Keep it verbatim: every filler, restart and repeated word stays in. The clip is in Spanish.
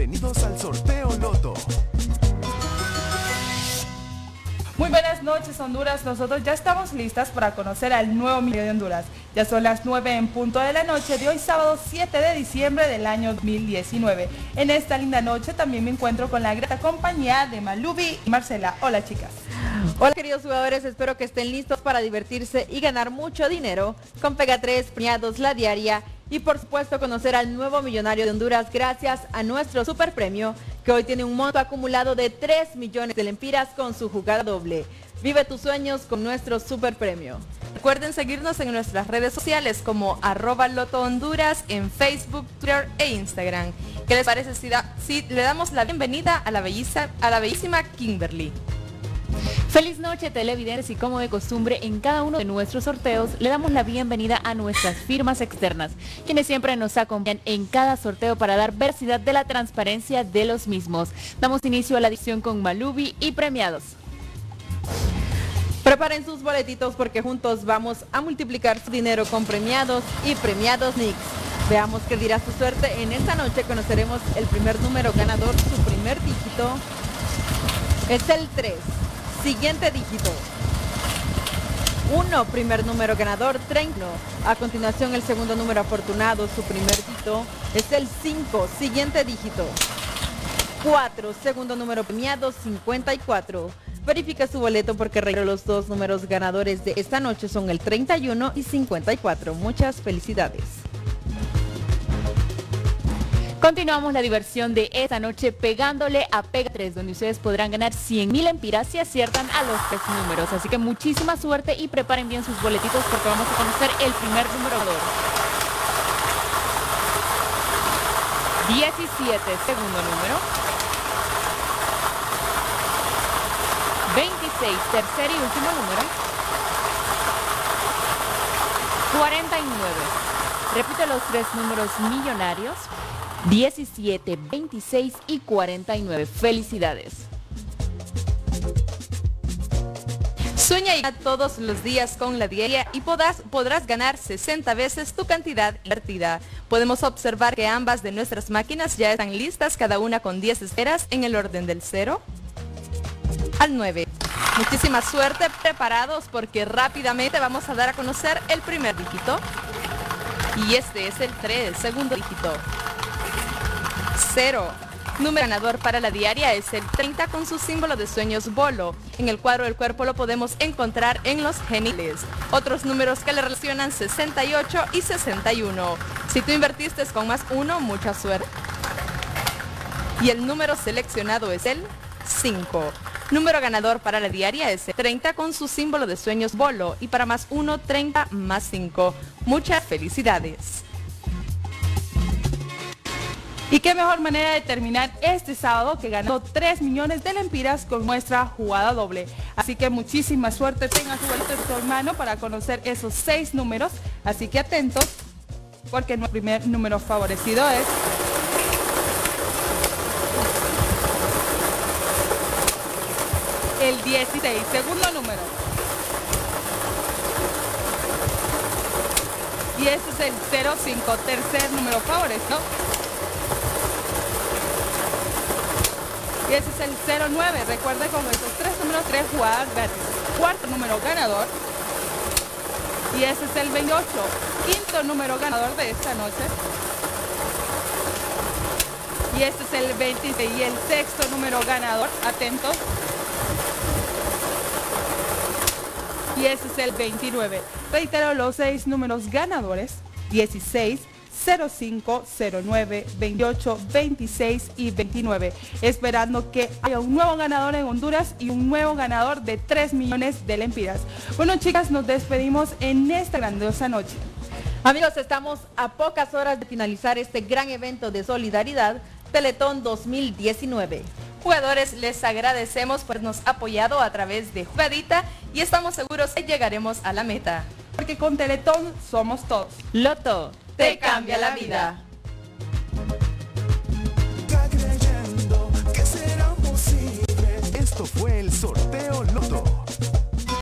Bienvenidos al sorteo Loto. Muy buenas noches, Honduras. Nosotros ya estamos listas para conocer al nuevo millonario de Honduras. Ya son las nueve en punto de la noche de hoy, sábado siete de diciembre del año dos mil diecinueve. En esta linda noche también me encuentro con la grata compañía de Malubi y Marcela. Hola, chicas. Hola, queridos jugadores, espero que estén listos para divertirse y ganar mucho dinero con Pega tres, Premiados, La Diaria y por supuesto conocer al nuevo millonario de Honduras gracias a nuestro super premio que hoy tiene un monto acumulado de tres millones de lempiras con su jugada doble. Vive tus sueños con nuestro super premio. Recuerden seguirnos en nuestras redes sociales como arroba Loto Honduras en Facebook, Twitter e Instagram. ¿Qué les parece si, da, si le damos la bienvenida a la, bellisa, a la bellísima Kimberly? Feliz noche, televidentes, y como de costumbre en cada uno de nuestros sorteos le damos la bienvenida a nuestras firmas externas, quienes siempre nos acompañan en cada sorteo para dar veracidad de la transparencia de los mismos. Damos inicio a la edición con Malubi y Premiados. Preparen sus boletitos porque juntos vamos a multiplicar su dinero con Premiados y Premiados Nix. Veamos qué dirá su suerte. En esta noche conoceremos el primer número ganador, su primer dígito es el tres. Siguiente dígito, uno, primer número ganador, treinta. A continuación, el segundo número afortunado, su primer dígito, es el cinco. Siguiente dígito, cuatro, segundo número premiado, cincuenta y cuatro. Verifica su boleto porque reitero, los dos números ganadores de esta noche son el treinta y uno y cincuenta y cuatro. Muchas felicidades. Continuamos la diversión de esta noche pegándole a Pega tres, donde ustedes podrán ganar cien mil lempiras si aciertan a los tres números. Así que muchísima suerte y preparen bien sus boletitos porque vamos a conocer el primer número ganador. diecisiete, segundo número. veintiséis, tercer y último número. cuarenta y nueve. Repite los tres números millonarios. diecisiete, veintiséis y cuarenta y nueve. Felicidades. Sueña y gana todos los días con La Diaria y podrás, podrás ganar sesenta veces tu cantidad invertida. Podemos observar que ambas de nuestras máquinas ya están listas, cada una con diez esferas en el orden del cero al nueve. Muchísima suerte, preparados porque rápidamente vamos a dar a conocer el primer dígito. Y este es el tres, segundo dígito. cero. Número ganador para La Diaria es el treinta con su símbolo de sueños bolo. En el cuadro del cuerpo lo podemos encontrar en los geniles. Otros números que le relacionan sesenta y ocho y sesenta y uno. Si tú invertiste con más uno, mucha suerte. Y el número seleccionado es el cinco. Número ganador para La Diaria es el treinta con su símbolo de sueños bolo. Y para más uno, treinta más cinco. Muchas felicidades. Y qué mejor manera de terminar este sábado que ganando tres millones de lempiras con nuestra jugada doble. Así que muchísima suerte, tenga su boleto en su mano para conocer esos seis números. Así que atentos, porque nuestro primer número favorecido es el dieciséis, segundo número. Y este es el cero cinco, tercer número favorecido. Y ese es el cero nueve. Recuerde con estos tres números, tres jugadas gratis. Cuarto número ganador. Y ese es el veintiocho. Quinto número ganador de esta noche. Y este es el veintiséis. Y el sexto número ganador. Atentos. Y ese es el veintinueve. Reitero los seis números ganadores. dieciséis, cero cinco, cero nueve, veintiocho, veintiséis y veintinueve, esperando que haya un nuevo ganador en Honduras y un nuevo ganador de tres millones de lempiras. Bueno, chicas, nos despedimos en esta grandiosa noche. Amigos, estamos a pocas horas de finalizar este gran evento de solidaridad, Teletón dos mil diecinueve. Jugadores, les agradecemos por habernos apoyado a través de Jugadita y estamos seguros que llegaremos a la meta. Porque con Teletón somos todos. Loto te cambia la vida. Creyendo que será posible. Esto fue el sorteo Loto.